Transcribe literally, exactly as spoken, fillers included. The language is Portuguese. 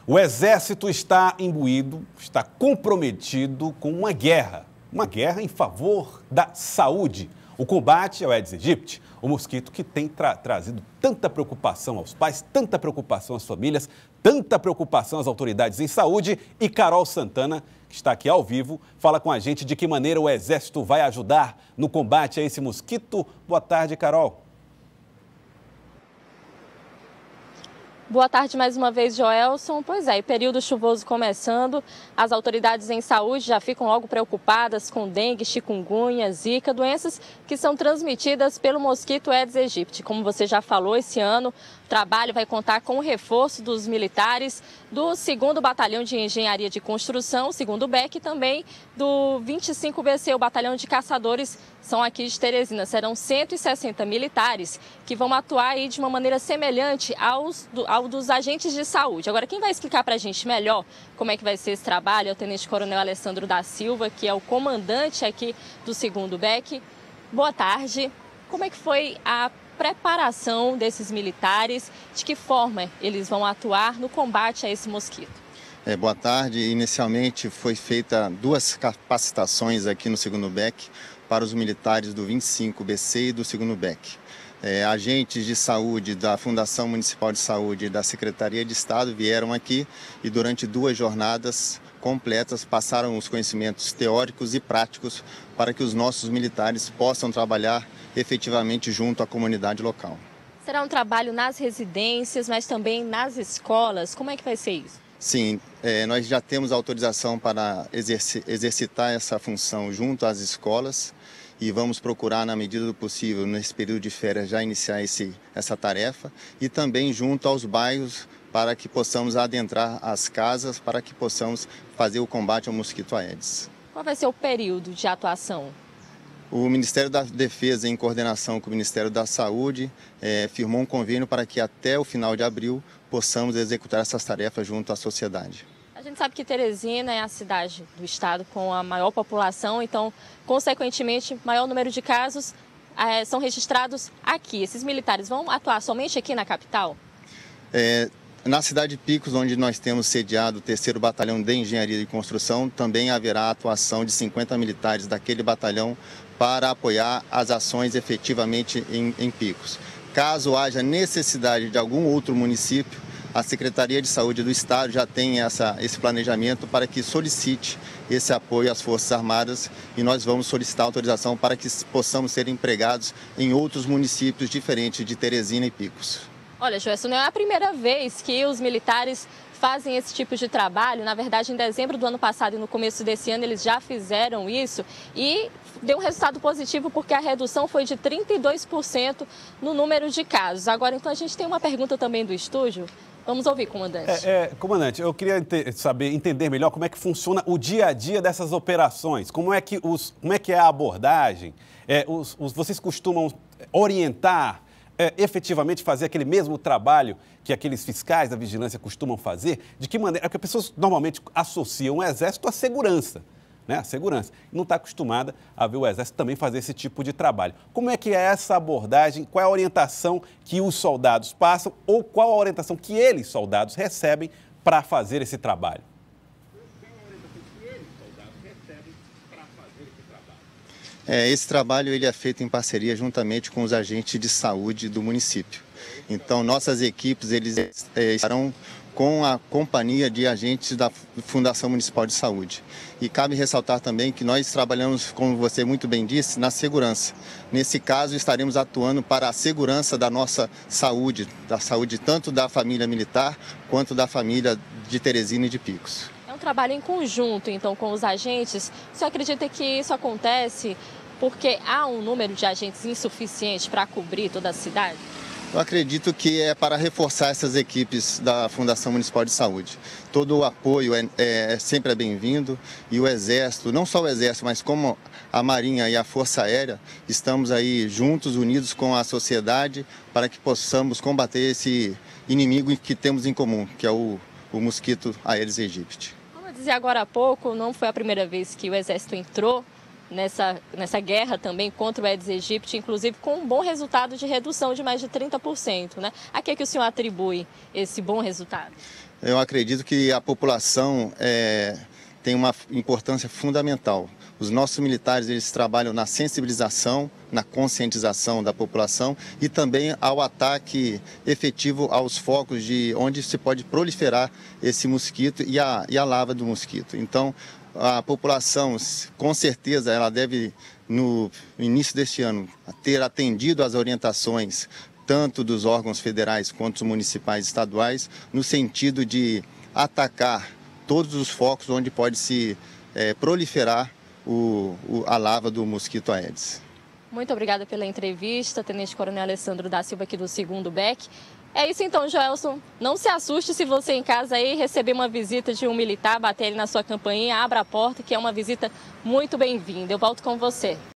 O Exército está imbuído, está comprometido com uma guerra. Uma guerra em favor da saúde. O combate ao Aedes aegypti, o mosquito que tem tra trazido tanta preocupação aos pais, tanta preocupação às famílias, tanta preocupação às autoridades em saúde. E Carol Santana, que está aqui ao vivo, fala com a gente de que maneira o Exército vai ajudar no combate a esse mosquito. Boa tarde, Carol. Boa tarde mais uma vez, Joelson. Pois é, período chuvoso começando, as autoridades em saúde já ficam logo preocupadas com dengue, chikungunya, zika, doenças que são transmitidas pelo mosquito Aedes aegypti. Como você já falou, esse ano o trabalho vai contar com o reforço dos militares do segundo Batalhão de Engenharia de Construção, segundo B E C, e também do vinte e cinco B C, o Batalhão de Caçadores, são aqui de Teresina. Serão cento e sessenta militares que vão atuar aí de uma maneira semelhante aos, do, ao dos agentes de saúde. Agora, quem vai explicar para a gente melhor como é que vai ser esse trabalho é o Tenente Coronel Alessandro da Silva, que é o comandante aqui do segundo B E C. Boa tarde. Como é que foi a preparação desses militares? De que forma eles vão atuar no combate a esse mosquito? É, boa tarde. Inicialmente foi feita duas capacitações aqui no segundo B E C para os militares do vinte e cinco B C e do segundo B E C. É, agentes de saúde da Fundação Municipal de Saúde e da Secretaria de Estado vieram aqui e durante duas jornadas completas passaram os conhecimentos teóricos e práticos para que os nossos militares possam trabalhar efetivamente junto à comunidade local. Será um trabalho nas residências, mas também nas escolas. Como é que vai ser isso? Sim, é, nós já temos autorização para exerci- exercitar essa função junto às escolas e vamos procurar, na medida do possível, nesse período de férias, já iniciar esse, essa tarefa e também junto aos bairros para que possamos adentrar as casas, para que possamos fazer o combate ao mosquito Aedes. Qual vai ser o período de atuação? O Ministério da Defesa, em coordenação com o Ministério da Saúde, é, firmou um convênio para que até o final de abril possamos executar essas tarefas junto à sociedade. A gente sabe que Teresina é a cidade do estado com a maior população, então, consequentemente, maior número de casos é, são registrados aqui. Esses militares vão atuar somente aqui na capital? É, na cidade de Picos, onde nós temos sediado o terceiro Batalhão de Engenharia de Construção, também haverá a atuação de cinquenta militares daquele batalhão para apoiar as ações efetivamente em, em Picos. Caso haja necessidade de algum outro município, a Secretaria de Saúde do Estado já tem essa, esse planejamento para que solicite esse apoio às Forças Armadas e nós vamos solicitar autorização para que possamos ser empregados em outros municípios diferentes de Teresina e Picos. Olha, Joelson, não é a primeira vez que os militares fazem esse tipo de trabalho. Na verdade, em dezembro do ano passado e no começo desse ano, eles já fizeram isso e deu um resultado positivo porque a redução foi de trinta e dois por cento no número de casos. Agora, então, a gente tem uma pergunta também do estúdio. Vamos ouvir, comandante. É, é, comandante, eu queria ente- saber, entender melhor como é que funciona o dia a dia dessas operações. Como é que, os, como é, que é a abordagem? É, os, os, vocês costumam orientar, é, efetivamente fazer aquele mesmo trabalho que aqueles fiscais da vigilância costumam fazer? De que maneira? Porque as pessoas normalmente associam o Exército à segurança. Né, a segurança. Não está acostumada a ver o Exército também fazer esse tipo de trabalho. Como é que é essa abordagem? Qual é a orientação que os soldados passam ou qual a orientação que eles, soldados, recebem para fazer esse trabalho? É, esse trabalho ele é feito em parceria juntamente com os agentes de saúde do município. Então, nossas equipes eles, é, estarão com a companhia de agentes da Fundação Municipal de Saúde. E cabe ressaltar também que nós trabalhamos, como você muito bem disse, na segurança. Nesse caso, estaremos atuando para a segurança da nossa saúde, da saúde tanto da família militar quanto da família de Teresina e de Picos. É um trabalho em conjunto, então, com os agentes. Você acredita que isso acontece porque há um número de agentes insuficiente para cobrir toda a cidade? Eu acredito que é para reforçar essas equipes da Fundação Municipal de Saúde. Todo o apoio é, é sempre bem-vindo e o Exército, não só o Exército, mas como a Marinha e a Força Aérea, estamos aí juntos, unidos com a sociedade para que possamos combater esse inimigo que temos em comum, que é o, o mosquito Aedes aegypti. Como eu dizia agora há pouco, não foi a primeira vez que o Exército entrou nessa, nessa guerra também contra o Aedes aegypti, inclusive com um bom resultado de redução de mais de trinta por cento, né? A que é que o senhor atribui esse bom resultado? Eu acredito que a população é, tem uma importância fundamental. Os nossos militares, eles trabalham na sensibilização, na conscientização da população e também ao ataque efetivo aos focos de onde se pode proliferar esse mosquito e a, e a larva do mosquito. Então, a população, com certeza, ela deve, no início deste ano, ter atendido às orientações tanto dos órgãos federais quanto os municipais e estaduais, no sentido de atacar todos os focos onde pode se é, proliferar o, o, a larva do mosquito Aedes. Muito obrigada pela entrevista, Tenente Coronel Alessandro da Silva, aqui do segundo B E C. É isso então, Joelson. Não se assuste se você em casa aí receber uma visita de um militar, bater ele na sua campainha, abra a porta, que é uma visita muito bem-vinda. Eu volto com você.